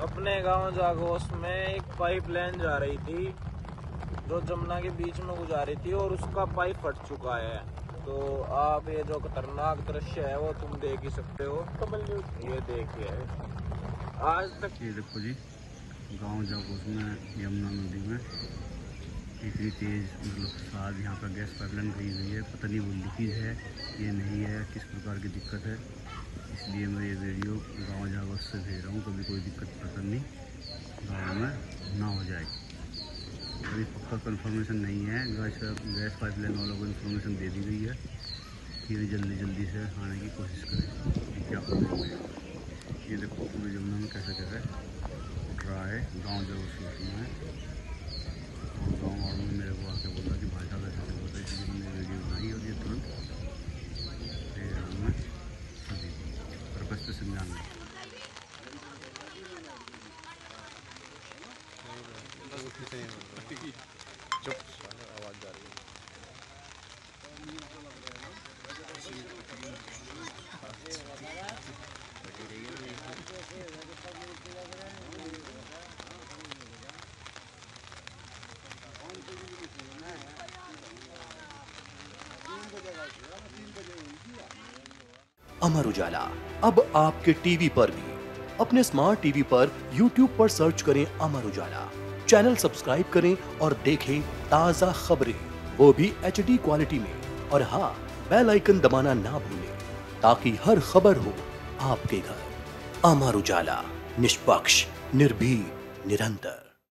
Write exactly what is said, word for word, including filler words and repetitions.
अपने गांव जागोस में एक पाइपलाइन जा रही थी जो जमुना के बीच में गुजारी थी और उसका पाइप फट चुका है। तो आप ये जो खतरनाक दृश्य है वो तुम देख ही सकते हो। ये देखिए आज तक। ये देखो जी, गांव जागोस में यमुना नदी में इतनी तेज मतलब साथ यहाँ पर गैस पाइपलाइन गई हुई है। पता नहीं वो लीकेज है ये नहीं है, किस प्रकार की दिक्कत है, इसलिए मैं ये वीडियो गांव जागोस से भेज रहा हूँ। कभी कोई दिक्कत परेशानी गाँव में ना हो जाए। अभी पक्का कंफर्मेशन नहीं है, गैस गैस पाइपलाइन वालों को इन्फॉर्मेशन दे दी गई है कि वे जल्दी जल्दी से आने की कोशिश करें। क्या होगा ये देखो पूरे जमुना में कैसे कैसे उठ रहा है गांव जागोस में। और गाँव वालों ने मेरे को आके बोला कि भाई साहब ऐसे होता है, इसलिए मैंने वीडियो बनाई और ये तुरंत दे रहा हूँ मैं सभी को पर्पज पे समझाना। चुप आवाज जा रही है। अमर उजाला अब आपके टीवी पर भी। अपने स्मार्ट टीवी पर यूट्यूब पर सर्च करें अमर उजाला, चैनल सब्सक्राइब करें और देखें ताजा खबरें, वो भी एच डी क्वालिटी में। और हाँ, बेल आइकन दबाना ना भूलें ताकि हर खबर हो आपके घर। अमर उजाला, निष्पक्ष, निर्भीक, निरंतर।